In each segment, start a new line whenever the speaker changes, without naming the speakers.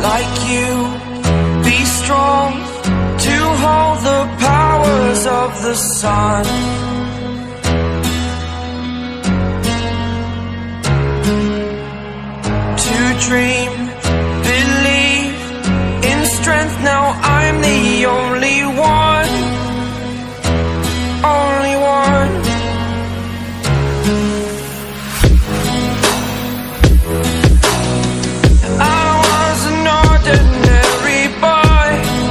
like you, be strong to hold the powers of the sun. To dream, believe in strength. Now I'm the only one, only one. I was an ordinary boy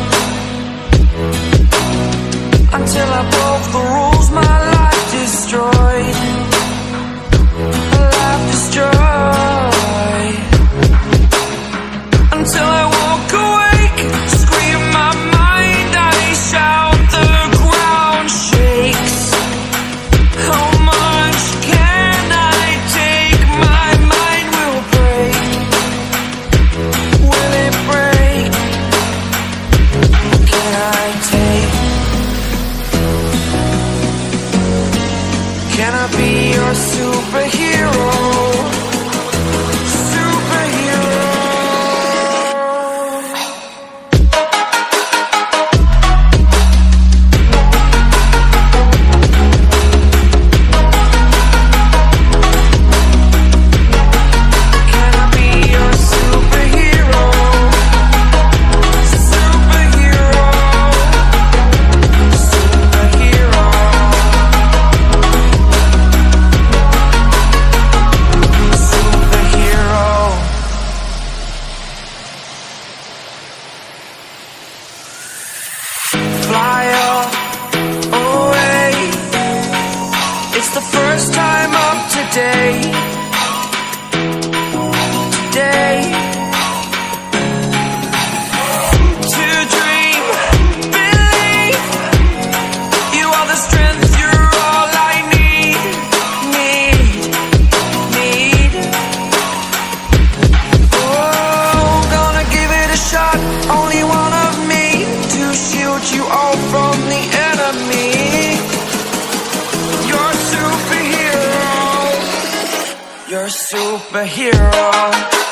until I broke the rules. My life destroyed, life destroyed. Until I woke awake, scream my mind, I shout, the ground shakes. How much can I take? My mind will break. Will it break? What can I take? Can I be your superhero? Fly away. It's the first time of today. Today. To dream, believe. You are the strength, you're all I need. Oh, gonna give it a shot. Only one of me to shield you all from the enemy. You're a superhero. You're a superhero.